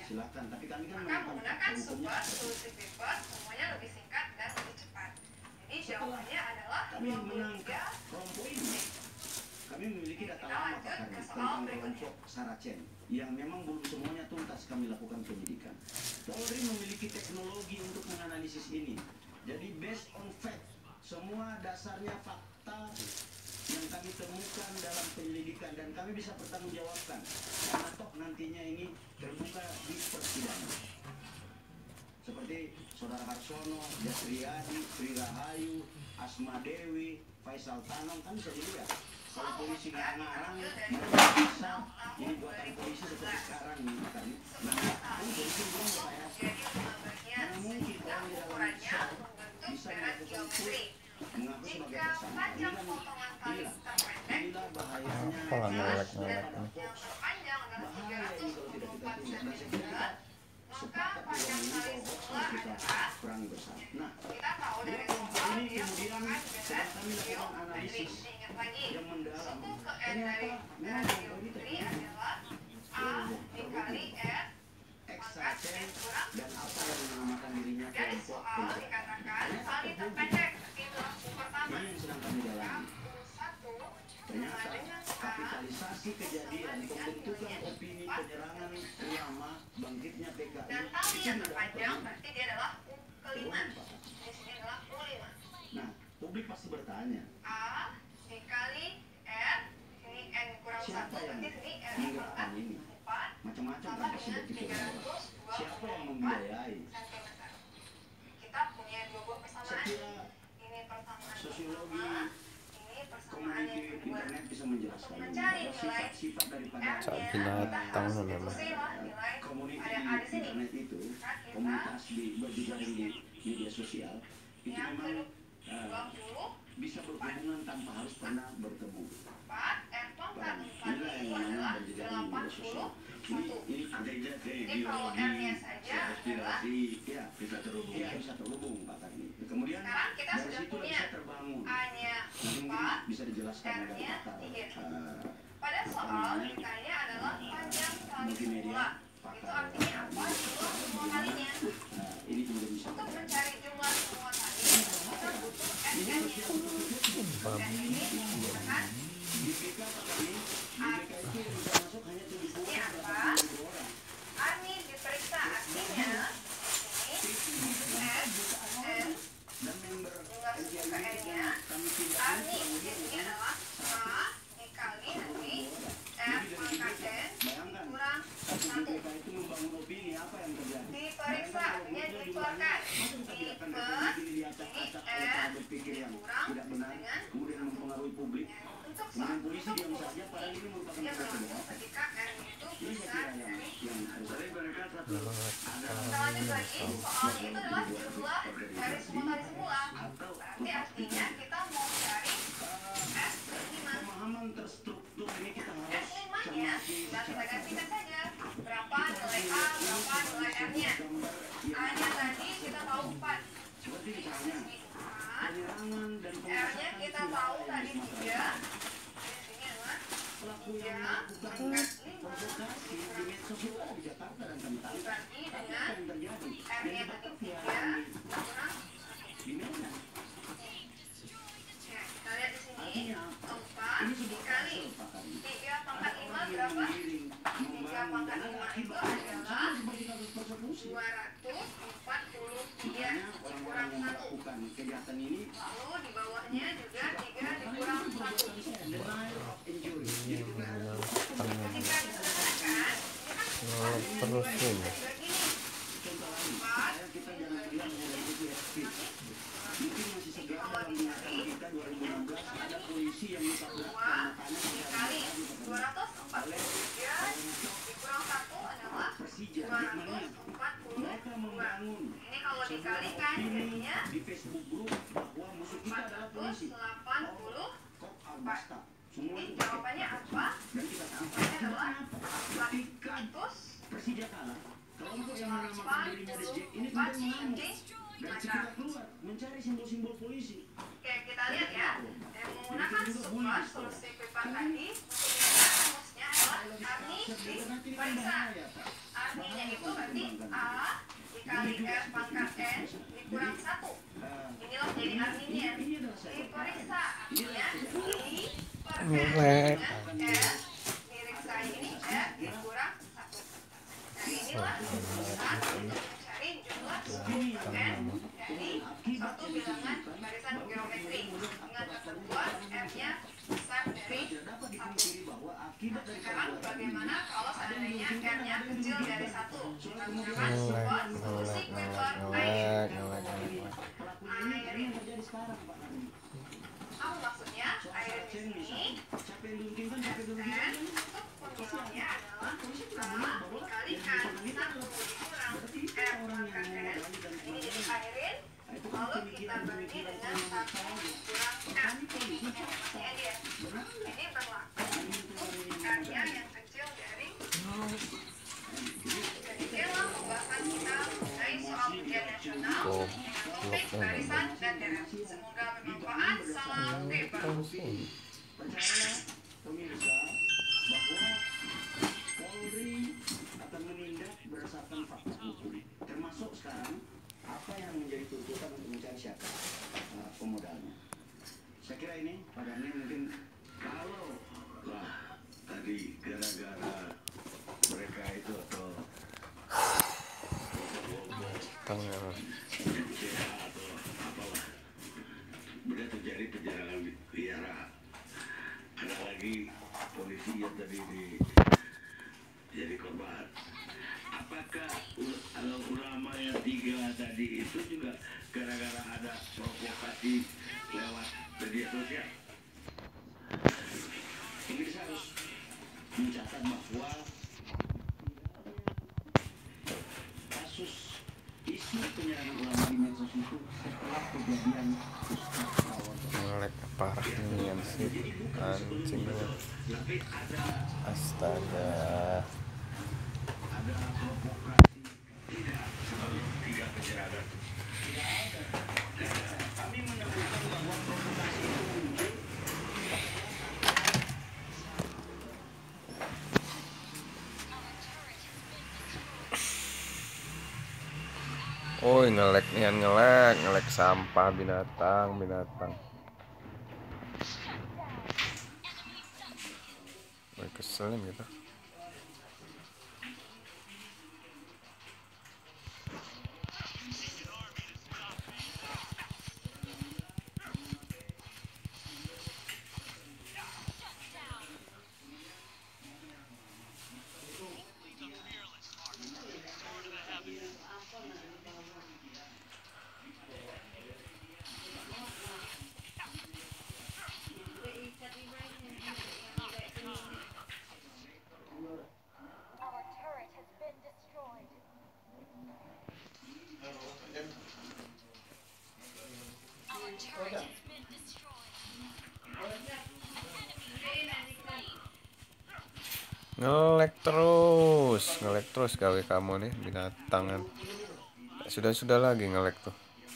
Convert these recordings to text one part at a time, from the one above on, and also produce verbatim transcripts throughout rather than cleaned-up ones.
Silakan, tapi kami kan maka menggunakan super solusi paper semuanya lebih singkat dan lebih cepat. Jadi jawabannya adalah kami menangkap kelompok ini. Kami memiliki data lama tentang kelompok Saracen yang memang belum semuanya tuntas kami lakukan penyidikan. Polri memiliki teknologi untuk menganalisis ini. Jadi based on fact, semua dasarnya fakta yang kami temukan dalam penyelidikan dan kami bisa pertanggungjawabkan karena toh nantinya ini terbuka di persidangan. Seperti Saudara Harsono, Jasriyadi, Sri Rahayu, Asma Dewi, Faisal Tanam kan bisa dilihat. Kalau polisi ngarang-ngarang, mereka bisa ini buatan polisi seperti sekarang ini kan. Nah, kan polisi belum saya. Mana mungkin orang di dalam sel bisa melakukan klik mengaku sebagai tersangka. Inilah, inilah, inilah bahayanya. Bahaya ini kalau tidak kita tindak. Dan saya kira sepakat di dalam ini bahwa hoax harus kita perangi bersama. Nah, kelompok ini kemudian sedang kami lakukan analisis yang mendalam. Ternyata memang kelompok ini ternyata terhubung X Saracen dan apa yang menamakan dirinya kelompok penjahat. Ternyata terhubung. Ini yang sedang kami dalami. Ternyata kapitalisasi kejadian pembentukan opini penyerangan ulama bangkitnya P K I dan kali yang terpanjang berarti dia adalah U kelima. Di sini adalah U lima. Nah, publik pasti bertanya, A dikali R, ini N kurang satu, berarti sini R nya berapa? empat. Macam-macam kan pasti berpikir. Siapa yang membiayai? Kita punya dua buah persamaan. Ini persamaan sosiologi komuniti internet bisa menjelaskan mencari nilai sifat daripada binatang namanya. komuniti internet itu, komunitas di berjejaring di media sosial itu memang uh, bisa berhubungan tanpa harus pernah bertemu. Inilah yang namanya berjejaring di media sosial. Ini ini ada ideologi, aspirasi, ya bisa terhubung, ya bisa terhubung Pak Karni. Kemudian dari situ bisa terbangun. Nanti mungkin bisa dijelaskan oleh pakar pada soal ditanya adalah panjang kali semula. Itu artinya apa? Jumlah semua kalinya. Ini juga bisa. Untuk mencari jumlah semua kali, kita butuh S N-nya. S ini menggunakan di B K Pak Karni, di B K itu yang bisa masuk hanya tujuh puluh apa? Arni diperiksa artinya di sini S, N, dan member jumlah semua K N-nya. Arni di sini adalah A dikali nanti F pangkat N kurang satu. itu membangun opini apa yang terjadi? Diperiksa artinya dikeluarkan. Diper ini F berpikir yang kurang tidak benar, kemudian mempengaruhi publik. untuk Kemudian soal polisi diam saja, padahal ini merupakan dia sesuatu berlaku bohong. ketika N itu Ini besar saya kira yang dari yang harus ada mereka satu kita lanjut lagi, soal itu adalah jumlah dari semua kali semula. Berarti artinya kita mau cari S lima. pemahaman terstruktur ini kita harus S lima nya tinggal kita gantikan saja berapa nilai A, berapa nilai R nya. A nya tadi kita tahu empat, seperti misalnya penyerangan dan R nya kita tahu tadi tiga, di sini adalah pelaku yang melakukan provokasi di medsos itu ada di Jakarta dan kami tahu dibagi apa dengan yang terjadi R nya tadi tiga kurang. di Medan. Nah, kita lihat di sini Artinya empat ini sebuah dikali kasus Pak Karni. tiga pangkat lima Orang yang berapa? menggiring, tiga membangun, pangkat dan ada lima itu akibatnya sama adalah seperti kasus persekusi. dua ratus empat puluh tiga Makanya orang-orang dikurang yang satu. melakukan kejahatan ini Lalu di bawahnya juga tiga dikurang satu. denial of injury. Jadi kita harus Ketika disederhanakan, ini kan terus ini. begini. contoh lain. Supaya kita jangan bilang dari P S P. Mungkin masih segar dalam ingatan kita dua ribu enam belas ada polisi yang ditabrakkan makanya Dikali dua ratus empat puluh tiga dikurang satu adalah Persija dua Jackmania. ratus empat puluh Mereka dua. membangun Ini kalau sebuah dikalikan opini jadinya di Facebook grup bahwa musuh kita empat adalah ratus polisi. delapan puluh. Kok Albasta. Semua Ini itu jawabannya apa? dan kita tahu Jawabannya adalah ketika ratus Persija kalah, kelompok yang menamakan delapan dirinya The puluh Jack ini empat kemudian mengamuk jadi dan masa. segera keluar mencari simbol-simbol polisi. Oke, kita lihat ya. Yang menggunakan super solusi pipa tadi, rumusnya adalah Arni diperiksa. Arninya itu berarti A dikali F pangkat N dikurang satu. Inilah jadi artinya. Diperiksa artinya I per N dengan F diperiksa ini F dikurang satu. Nah inilah keputusan untuk mencari jumlah suku N dari satu bilangan barisan geometri dengan ketentuan F-nya besar dari satu. Nah, sekarang bagaimana kalau seandainya N-nya kecil dari satu? Kita gunakan support solusi Quetelet air. Air apa maksudnya? Air di sini dan untuk formulanya adalah A dikalikan satu dikurang F pangkat N. Ini jadi airin, lalu kita bagi dengan satu kurang F. Maksudnya dia ini berlaku untuk R-nya yang kecil dari jadi inilah pembahasan kita mengenai soal ujian nasional dengan topik barisan dan deret. Semoga bermanfaat. Salam bebas. Percayalah pemirsa bahwa Polri akan menindak berdasarkan fakta hukum, termasuk sekarang apa yang menjadi tuntutan untuk mencari siapa uh, pemodalnya. Saya kira ini Pak Daniel mungkin kalau lah tadi gara-gara mereka itu atau Tangan. atau apalah sudah terjadi penyerangan liara, ada lagi polisi yang tadi di jadi korban. Apakah ul- ulama yang tiga tadi itu juga gara-gara ada provokasi lewat media sosial? Pemirsa harus mencatat bahwa kasus isu penyerangan ulama di medsos itu setelah kejadian Ustaz Rawon. Ngelek parah nih sih anjing banget. Tapi ada Astaga. ada provokasi tidak sebanyak tiga penyerangan. Tidak ada. Kami menemukan bahwa provokasi itu muncul Oi ngelek nih ngelek ngelek sampah binatang binatang. Oi keselin gitu. Our turret has been destroyed. Our turret has been destroyed. Ngelek terus, ngelek terus gawe kamu nih binatangan. Sudah-sudah lagi ngelek tuh.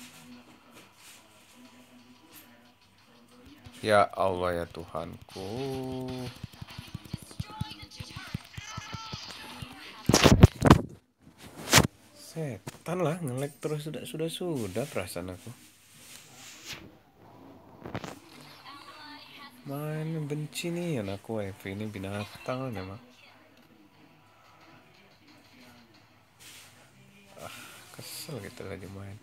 Ya Allah ya Tuhanku. Setan lah ngelek terus sudah sudah sudah perasaan aku. Main benci nih anakku W F ini binatang memang. Ah, kesel gitu lagi main.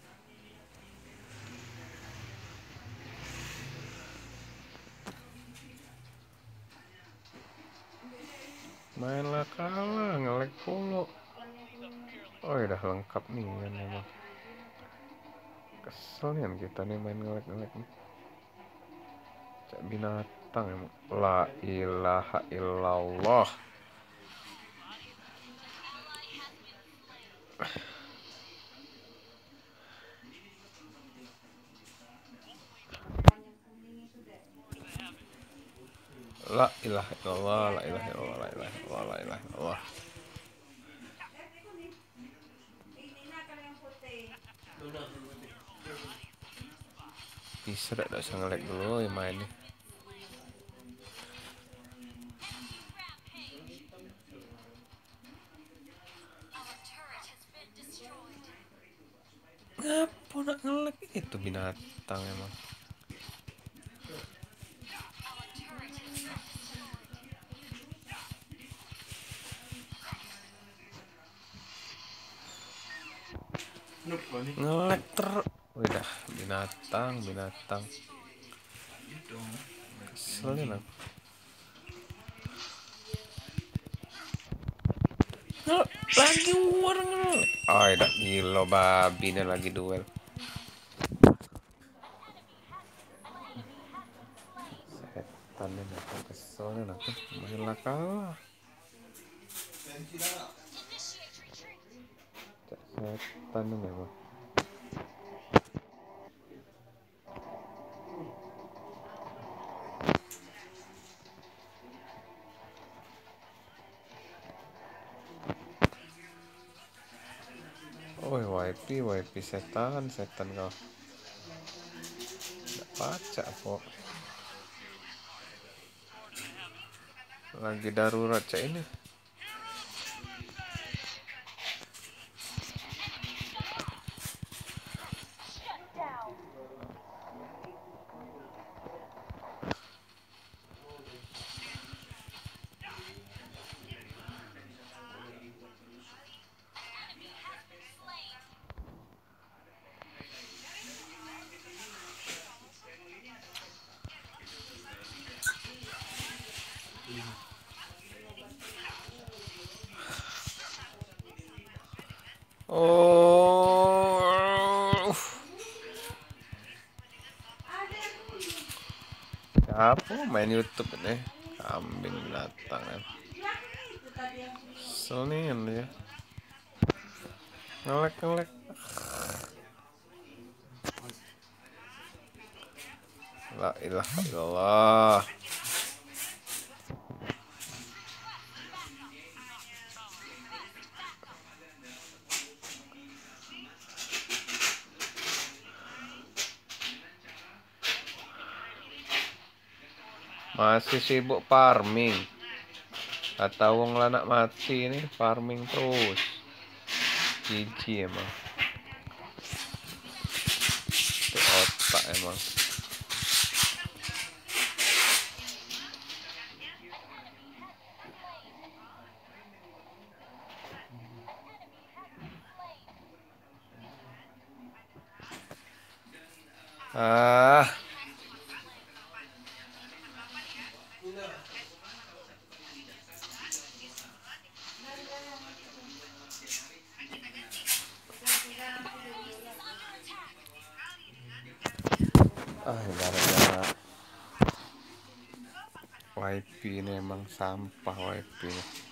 Mainlah kalah ngelek polo. Oh ya udah lengkap nih kan memang. Kesel nih kita nih main ngelek-ngelek nih. Cak binatang emang. La ilaha illallah. La ilaha illallah, la ilaha illallah, la ilaha illallah, la ilaha illallah. Bisa dak usah ngelek dulu ya mainnya. Our turret has Ngapa nak ngelek itu binatang emang. Ngelek terus. Udah binatang binatang. Keselin aku. Ngelek lagi orang ngelek. Oh, udah gila babi nih lagi duel. Setan nih aku keselin aku. Malah kalah. Setan nih memang. Woi, Y P, Y P setan, setan kau. Nggak baca kok. Lagi darurat cak ini. Down. Oh. Siapa main YouTube ini? Kambing binatang kan. Selin ya. Ngelek ngelek. La ilaha illallah. Masih sibuk farming. Kata wong lanak mati ini farming terus. Gigi emang. Itu otak emang. Ah. Ah, gara-gara Y P ini emang sampah Y P ini.